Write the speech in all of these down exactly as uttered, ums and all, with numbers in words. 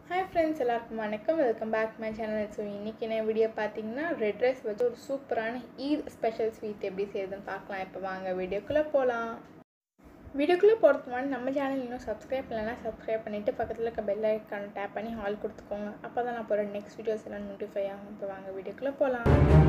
Hi friends, எல்லாருக்கும் வணக்கம். Welcome back my channel. So இன்றைக்கி என்ன வீடியோ பார்த்தீங்கன்னா ரெட் ரைஸ் வச்சு ஒரு சூப்பரான ஈத் ஸ்பெஷல் ஸ்வீட் எப்படி செய்யுதுன்னு பார்க்கலாம். இப்போ வாங்க வீடியோக்குள்ளே போகலாம். வீடியோக்குள்ளே போகிறதுக்கு முன்னாடி நம்ம சேனல் இன்னும் சப்ஸ்கிரைப் பண்ணலைன்னா சப்ஸ்கிரைப் பண்ணிவிட்டு பக்கத்தில் இருக்க பெல் ஐக்கானை டேப் பண்ணி ஆல் கொடுத்துக்கோங்க. அப்போ தான் நான் போகிற நெக்ஸ்ட் வீடியோஸ் எல்லாம் நோட்டிஃபை ஆகும். இப்போ வாங்க வீடியோக்குள்ளே போகலாம்.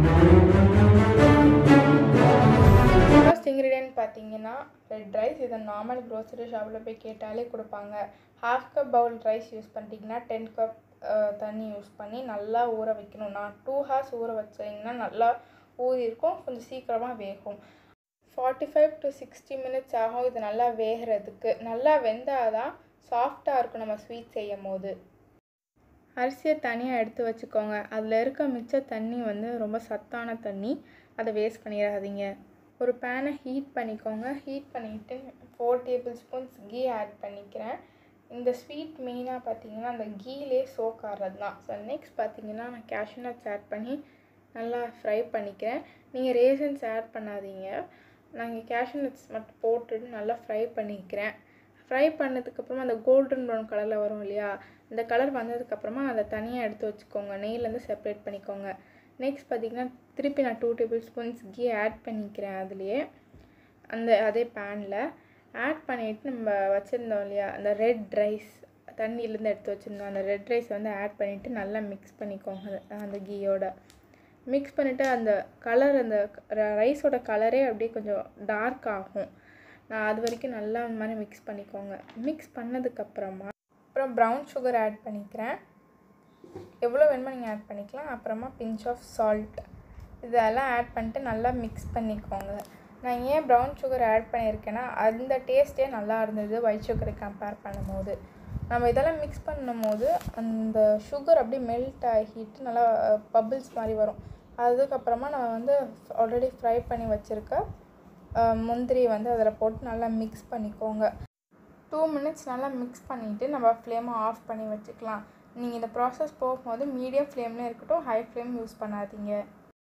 ஃபர்ஸ்ட் இன்க்ரீடியன்ட் பார்த்தீங்கன்னா ரெட் ரைஸ். இதை நார்மல் க்ரோசரி ஷாப்பில் போய் கேட்டாலே கொடுப்பாங்க. Half cup bowl rice use பண்ணிட்டீங்கன்னா டென் கப் தண்ணி யூஸ் பண்ணி நல்லா ஊற வைக்கணும். நான் டூ ஹார்ஸ் ஊற வச்சிங்கன்னா நல்லா ஊறி இருக்கும், கொஞ்சம் சீக்கிரமாக வேகும். Forty five to sixty minutes ஆகும் இது நல்லா வேகிறதுக்கு. நல்லா வெந்தால் தான் சாஃப்டாக இருக்கும் நம்ம ஸ்வீட் செய்யும் போது. அரிசியை தனியாக எடுத்து வச்சுக்கோங்க. அதில் இருக்க மிச்ச தண்ணி வந்து ரொம்ப சத்தான தண்ணி, அதை வேஸ்ட் பண்ணிடாதீங்க. ஒரு பேனை ஹீட் பண்ணிக்கோங்க. ஹீட் பண்ணிவிட்டு four tablespoons ghee add பண்ணிக்கிறேன். இந்த ஸ்வீட் மெயினாக பார்த்தீங்கன்னா அந்த கீலே சோக் ஆகிறது தான். ஸோ நெக்ஸ்ட் பார்த்தீங்கன்னா நான் கேஷ்யூ நட்ஸ் ஆட் பண்ணி நல்லா ஃப்ரை பண்ணிக்கிறேன். நீங்கள் ரேசன்ஸ் ஆட் பண்ணாதீங்க. நாங்கள் கேஷ்யூ நட்ஸ் மட்டும் போட்டுட்டு நல்லா ஃப்ரை பண்ணிக்கிறேன். ஃப்ரை பண்ணதுக்கப்புறமா அந்த கோல்டன் ப்ரௌன் கலரில் வரும் இல்லையா, இந்த கலர் வந்ததுக்கப்புறமா அதை தனியாக எடுத்து வச்சுக்கோங்க. நெய்லேருந்து செப்பரேட் பண்ணிக்கோங்க. நெக்ஸ்ட் பார்த்திங்கன்னா திருப்பி நான் two tablespoons ghee add பண்ணிக்கிறேன். அதுலேயே அந்த அதே பேனில் ஆட் பண்ணிவிட்டு நம்ம வச்சுருந்தோம் இல்லையா அந்த ரெட் ரைஸ், தண்ணியிலேருந்து எடுத்து வச்சுருந்தோம் அந்த ரெட் ரைஸ் வந்து ஆட் பண்ணிவிட்டு நல்லா மிக்ஸ் பண்ணிக்கோங்க. அந்த கீயோட மிக்ஸ் பண்ணிவிட்டு அந்த கலர் அந்த ரைஸோட கலரே அப்படியே கொஞ்சம் டார்க் ஆகும். நான் அது வரைக்கும் நல்லா அந்த மாதிரி மிக்ஸ் பண்ணிக்கோங்க. மிக்ஸ் பண்ணதுக்கப்புறமா அப்புறம் ப்ரௌன் சுகர் ஆட் பண்ணிக்கிறேன். எவ்வளோ வேணுமோ நீங்கள் ஆட் பண்ணிக்கலாம். அப்புறமா பிஞ்ச் ஆஃப் சால்ட் இதெல்லாம் ஆட் பண்ணிட்டு நல்லா மிக்ஸ் பண்ணிக்கோங்க. நான் ஏன் ப்ரௌன் சுகர் ஆட் பண்ணியிருக்கேன்னா அந்த டேஸ்ட்டே நல்லா இருந்தது ஒயிட் சுகரை கம்பேர் பண்ணும்போது. நம்ம இதெல்லாம் மிக்ஸ் பண்ணும் போது அந்த சுகர் அப்படியே மெல்ட் ஆகிட்டு நல்லா பபிள்ஸ் மாதிரி வரும். அதுக்கப்புறமா நம்ம வந்து ஆல்ரெடி ஃப்ரை பண்ணி வச்சுருக்க முந்திரி வந்து அதில் போட்டு நல்லா மிக்ஸ் பண்ணிக்கோங்க. டூ மினிட்ஸ் நல்லா மிக்ஸ் பண்ணிவிட்டு நம்ம ஃப்ளேமை ஆஃப் பண்ணி வச்சுக்கலாம். நீங்கள் இந்த ப்ராசஸ் போகும்போது மீடியம் ஃப்ளேம்லேயே இருக்கட்டும், ஹை ஃப்ளேம் யூஸ் பண்ணாதீங்க.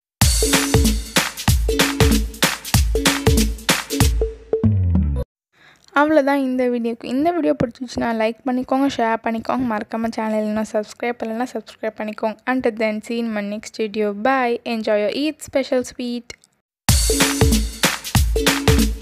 அவ்வளோதான் இந்த வீடியோக்கு. இந்த வீடியோ பிடிச்சிச்சுன்னா லைக் பண்ணிக்கோங்க, ஷேர் பண்ணிக்கோங்க, மறக்காமல் சேனல் இன்னும் சப்ஸ்கிரைப் பண்ணலைன்னா சப்ஸ்கிரைப் பண்ணிக்கோங்க. Until then, see you in my next video. Bye. Enjoy your Eid special sweet.